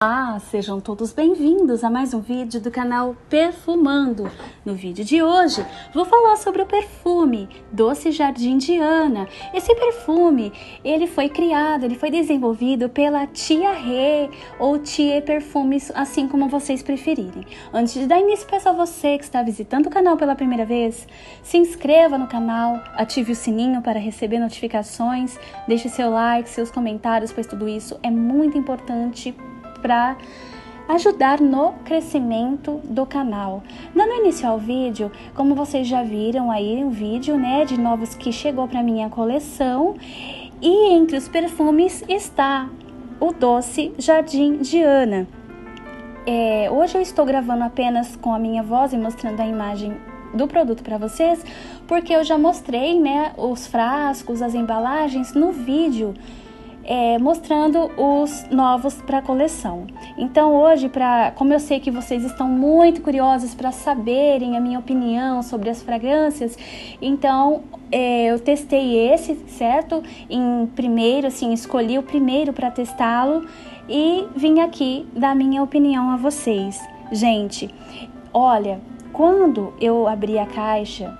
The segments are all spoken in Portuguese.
Sejam todos bem-vindos a mais um vídeo do canal Perfumando. No vídeo de hoje, vou falar sobre o perfume Doce Jardim de Ana. Esse perfume, ele foi desenvolvido pela Tia Rê ou Tia Perfumes, assim como vocês preferirem. Antes de dar início, peço a você que está visitando o canal pela primeira vez, se inscreva no canal, ative o sininho para receber notificações, deixe seu like, seus comentários, pois tudo isso é muito importante para ajudar no crescimento do canal. Dando início ao vídeo, como vocês já viram aí um vídeo, de novos que chegou para minha coleção, e entre os perfumes está o Doce Jardim de Ana. Hoje eu estou gravando apenas com a minha voz e mostrando a imagem do produto para vocês, porque eu já mostrei, os frascos, as embalagens no vídeo, mostrando os novos para a coleção. Então hoje, como eu sei que vocês estão muito curiosos para saberem a minha opinião sobre as fragrâncias, então eu testei esse, certo? Escolhi o primeiro para testá-lo e vim aqui dar minha opinião a vocês. Gente, olha, quando eu abri a caixa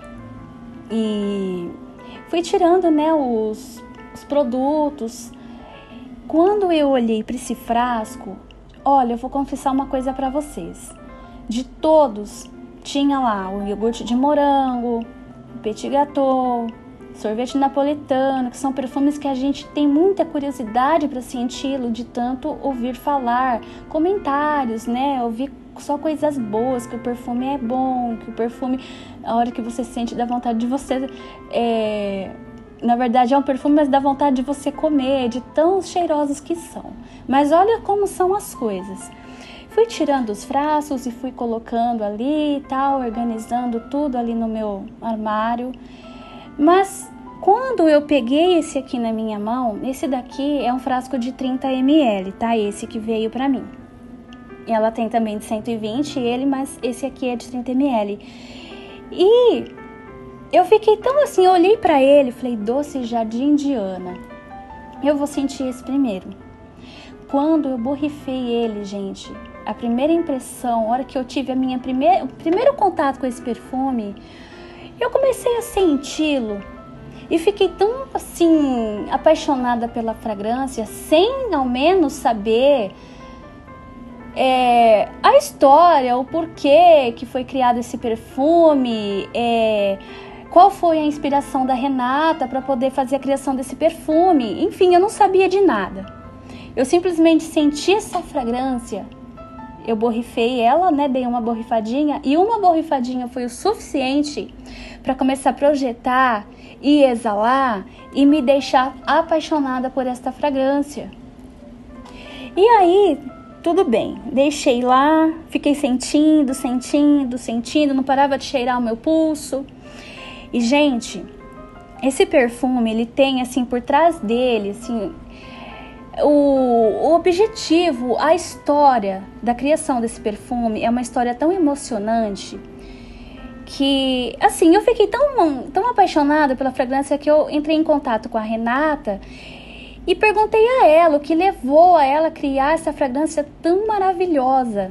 e fui tirando, os produtos, quando eu olhei para esse frasco, olha, eu vou confessar uma coisa para vocês. De todos, tinha lá o iogurte de morango, o petit gâteau, sorvete napolitano, que são perfumes que a gente tem muita curiosidade para senti-lo, de tanto ouvir falar, comentários, ouvir só coisas boas, que o perfume é bom, que o perfume, a hora que você sente, dá vontade de você... Na verdade é um perfume, mas dá vontade de você comer, de tão cheirosos que são. Mas olha como são as coisas. Fui tirando os frascos e fui colocando ali e tal, organizando tudo ali no meu armário. Mas quando eu peguei esse aqui na minha mão, esse daqui é um frasco de 30 ml, tá? Esse que veio pra mim. Ela tem também de 120 mas esse aqui é de 30 ml. E eu fiquei tão assim, eu olhei pra ele e falei, Doce Jardim de Ana, eu vou sentir esse primeiro. Quando eu borrifei ele, gente, a primeira impressão, a hora que eu tive o primeiro contato com esse perfume, eu comecei a senti-lo e fiquei tão assim, apaixonada pela fragrância, sem ao menos saber a história, o porquê que foi criado esse perfume, qual foi a inspiração da Renata para poder fazer a criação desse perfume. Enfim, eu não sabia de nada. Eu simplesmente senti essa fragrância, eu borrifei ela, dei uma borrifadinha, e uma borrifadinha foi o suficiente para começar a projetar e exalar e me deixar apaixonada por esta fragrância. E aí, tudo bem, deixei lá, fiquei sentindo, não parava de cheirar o meu pulso. E, gente, esse perfume, ele tem, assim, por trás dele, assim, o objetivo, a história da criação desse perfume é uma história tão emocionante que, assim, eu fiquei tão apaixonada pela fragrância que eu entrei em contato com a Renata e perguntei a ela o que levou a ela a criar essa fragrância tão maravilhosa.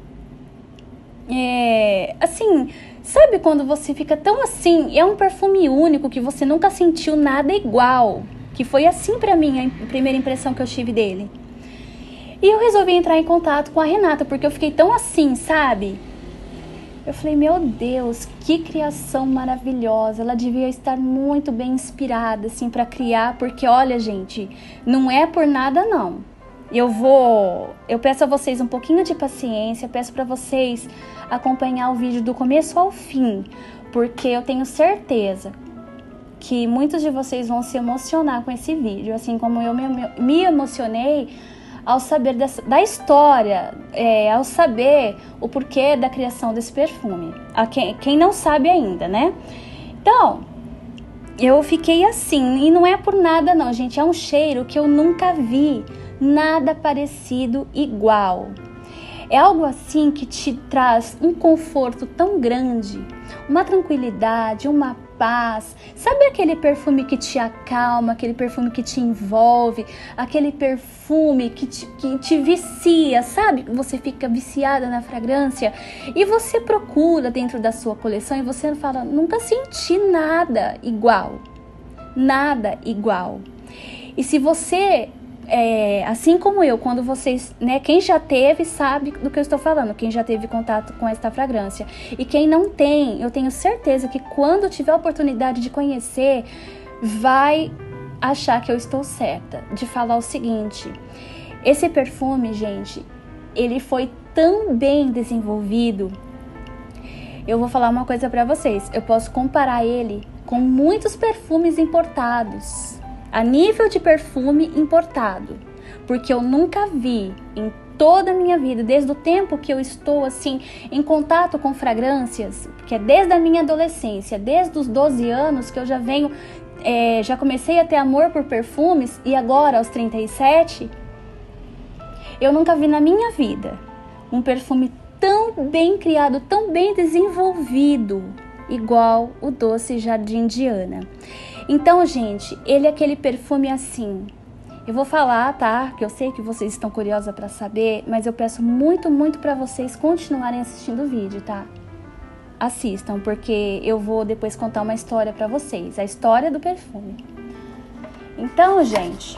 Assim, sabe quando você fica tão assim, é um perfume único que você nunca sentiu nada igual, que foi assim pra mim a primeira impressão que eu tive dele. E eu resolvi entrar em contato com a Renata, porque eu fiquei tão assim, sabe? Eu falei, meu Deus, que criação maravilhosa, ela devia estar muito bem inspirada, assim, pra criar, porque olha, gente, não é por nada não. Eu peço a vocês um pouquinho de paciência, peço para vocês acompanhar o vídeo do começo ao fim, porque eu tenho certeza que muitos de vocês vão se emocionar com esse vídeo, assim como eu me emocionei ao saber da história, ao saber o porquê da criação desse perfume. Quem não sabe ainda, Então, eu fiquei assim, e não é por nada não, gente, é um cheiro que eu nunca vi nada parecido igual. É algo assim que te traz um conforto tão grande, uma tranquilidade, uma paz. Sabe aquele perfume que te acalma, aquele perfume que te envolve, aquele perfume que te vicia, sabe? Você fica viciada na fragrância e você procura dentro da sua coleção e você fala, nunca senti nada igual. Nada igual. E se você... assim como eu, quando vocês, né, quem já teve sabe do que eu estou falando, quem já teve contato com esta fragrância. E quem não tem, eu tenho certeza que quando tiver a oportunidade de conhecer, vai achar que eu estou certa de falar o seguinte: esse perfume, gente, ele foi tão bem desenvolvido. Eu vou falar uma coisa para vocês, eu posso comparar ele com muitos perfumes importados. A nível de perfume importado, porque eu nunca vi em toda a minha vida, desde o tempo que eu estou assim em contato com fragrâncias, que é desde a minha adolescência, desde os 12 anos que eu já venho, já comecei a ter amor por perfumes, e agora aos 37, eu nunca vi na minha vida um perfume tão bem criado, tão bem desenvolvido, igual o Doce Jardim Diana. Então, gente, ele é aquele perfume assim. Eu vou falar, tá? Que eu sei que vocês estão curiosas para saber, mas eu peço muito, muito para vocês continuarem assistindo o vídeo, tá? Assistam, porque eu vou depois contar uma história para vocês, a história do perfume. Então, gente,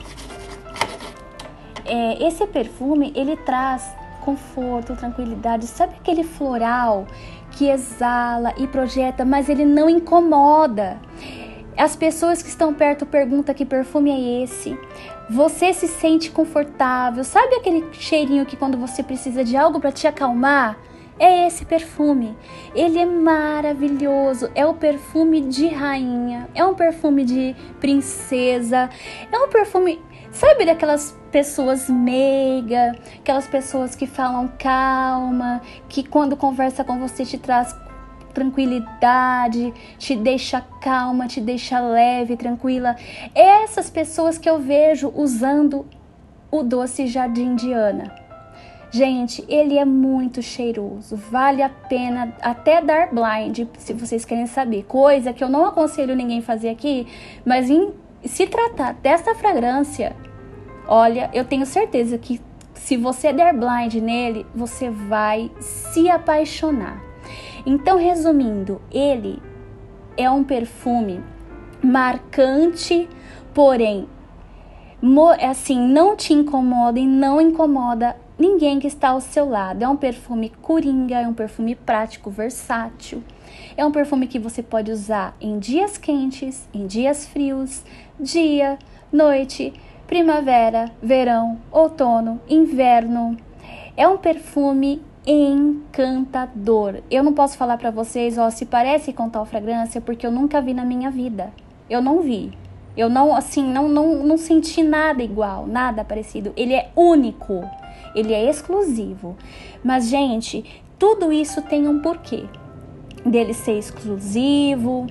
esse perfume, ele traz conforto, tranquilidade. Sabe aquele floral que exala e projeta, mas ele não incomoda? As pessoas que estão perto perguntam que perfume é esse. Você se sente confortável. Sabe aquele cheirinho que quando você precisa de algo para te acalmar? É esse perfume. Ele é maravilhoso. É o perfume de rainha. É um perfume de princesa. É um perfume, sabe, daquelas pessoas meigas, aquelas pessoas que falam calma, que quando conversa com você te traz tranquilidade, te deixa calma, te deixa leve, tranquila. Essas pessoas que eu vejo usando o Doce Jardim Diana. Gente, ele é muito cheiroso, vale a pena até dar blind, se vocês querem saber. Coisa que eu não aconselho ninguém fazer aqui, mas se tratar dessa fragrância, olha, eu tenho certeza que se você der blind nele, você vai se apaixonar. Então, resumindo, ele é um perfume marcante, porém, assim, não te incomoda e não incomoda ninguém que está ao seu lado. É um perfume coringa, é um perfume prático, versátil. É um perfume que você pode usar em dias quentes, em dias frios, dia, noite, primavera, verão, outono, inverno. É um perfume encantador. Eu não posso falar pra vocês, se parece com tal fragrância, porque eu nunca vi na minha vida. Eu não vi. Eu não, assim, não senti nada igual, nada parecido. Ele é único. Ele é exclusivo. Mas, gente, tudo isso tem um porquê. Dele ser exclusivo,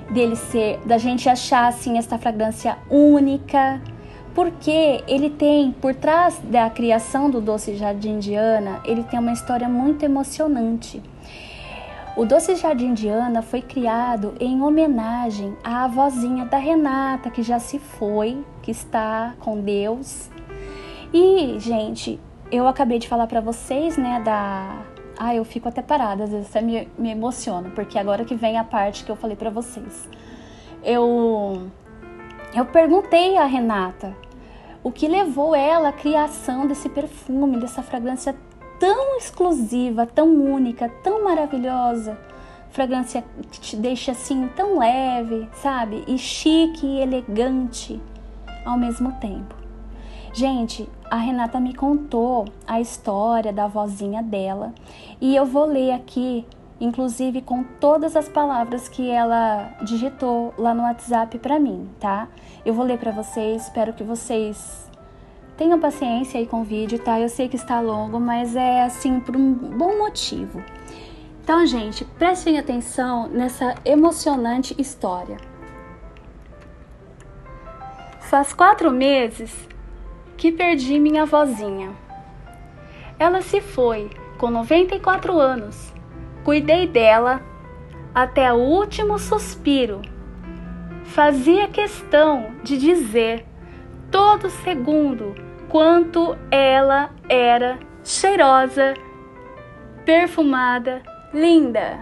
da gente achar, assim, essa fragrância única. Porque ele tem, por trás da criação do Doce Jardim Diana, ele tem uma história muito emocionante. O Doce Jardim Diana foi criado em homenagem à avózinha da Renata, que já se foi, que está com Deus. E, gente, eu acabei de falar para vocês, né, eu fico até parada, às vezes até me emociono, porque agora que vem a parte que eu falei para vocês. Eu perguntei à Renata o que levou ela à criação desse perfume, dessa fragrância tão exclusiva, tão única, tão maravilhosa. Fragrância que te deixa assim tão leve, sabe? E chique e elegante ao mesmo tempo. Gente, a Renata me contou a história da vozinha dela e eu vou ler aqui, inclusive com todas as palavras que ela digitou lá no WhatsApp para mim, tá? Eu vou ler para vocês, espero que vocês tenham paciência aí com o vídeo, tá? Eu sei que está longo, mas é assim por um bom motivo. Então, gente, prestem atenção nessa emocionante história. Faz 4 meses que perdi minha vozinha. Ela se foi com 94 anos. Cuidei dela até o último suspiro fazia questão de dizer todo segundo quanto ela era cheirosa, perfumada, linda.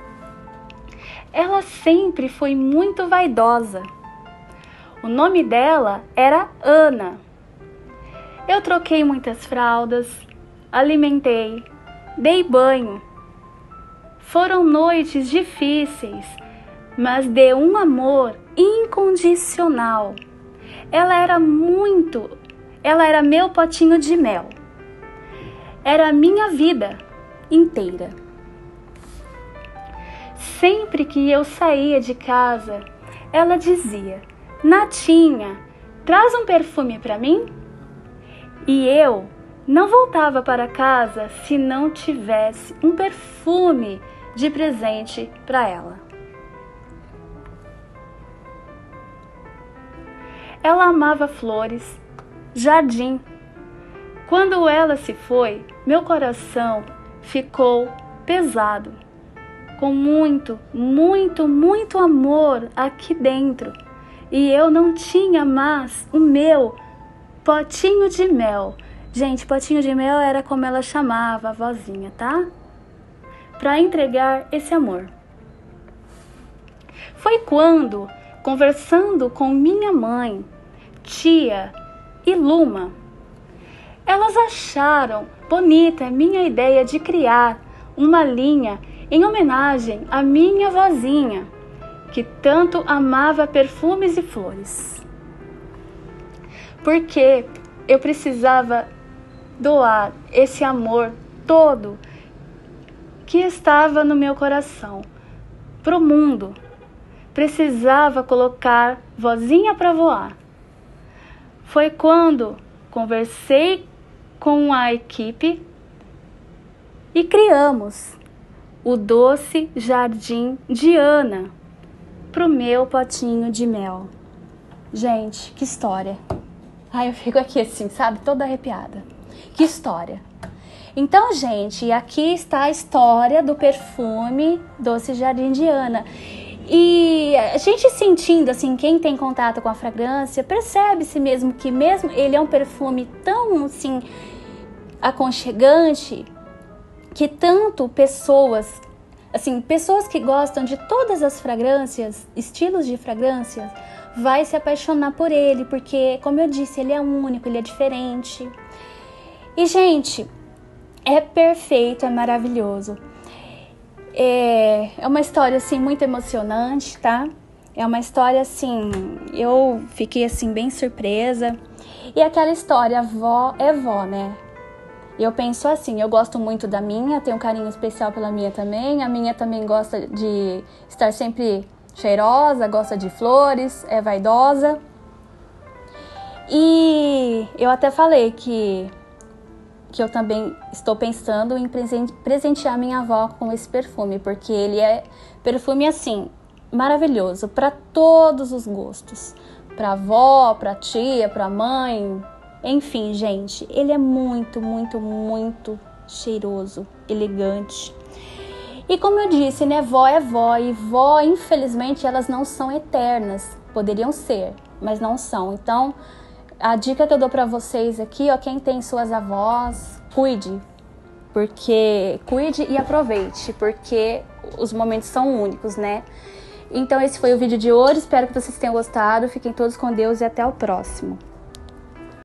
Ela sempre foi muito vaidosa. O nome dela era Ana. Eu troquei muitas fraldas, alimentei, dei banho. Foram noites difíceis, mas de um amor incondicional. Ela era meu potinho de mel. Era a minha vida inteira. Sempre que eu saía de casa, ela dizia: Natinha, traz um perfume para mim? E eu não voltava para casa se não tivesse um perfume de presente para ela. Ela amava flores, jardim. Quando ela se foi, meu coração ficou pesado, com muito, muito, muito amor aqui dentro. E eu não tinha mais o meu potinho de mel. Gente, potinho de mel era como ela chamava a vozinha, tá? Para entregar esse amor. Foi quando, conversando com minha mãe, tia e Luma, elas acharam bonita a minha ideia de criar uma linha em homenagem à minha vozinha, que tanto amava perfumes e flores. Porque eu precisava doar esse amor todo que estava no meu coração para o mundo. Precisava colocar vozinha para voar. Foi quando conversei com a equipe e criamos o Doce Jardim de Ana pro meu potinho de mel. Gente, que história. Ai, eu fico aqui assim, sabe, toda arrepiada. Que história. Então, gente, aqui está a história do perfume Doce Jardim de Ana. E a gente sentindo, assim, quem tem contato com a fragrância, percebe-se mesmo que mesmo ele é um perfume tão, assim, aconchegante, que tanto pessoas que gostam de todas as fragrâncias, estilos de fragrâncias, vai se apaixonar por ele, porque, como eu disse, ele é único, ele é diferente. E, gente, é perfeito, é maravilhoso. É uma história, assim, muito emocionante, tá? É uma história, assim, eu fiquei, assim, bem surpresa. E aquela história, vó é vó, né? Eu penso assim, eu gosto muito da minha, tenho um carinho especial pela minha também. A minha também gosta de estar sempre cheirosa, gosta de flores, é vaidosa. E eu até falei que eu também estou pensando em presentear minha avó com esse perfume, porque ele é perfume assim, maravilhoso, para todos os gostos. Para avó, para tia, para mãe, enfim, gente, ele é muito, muito, muito cheiroso, elegante. E como eu disse, né, vó é vó, e vó, infelizmente, elas não são eternas. Poderiam ser, mas não são. Então, a dica que eu dou pra vocês aqui, ó, quem tem suas avós, cuide e aproveite, porque os momentos são únicos, né? Então esse foi o vídeo de hoje, espero que vocês tenham gostado, fiquem todos com Deus e até o próximo.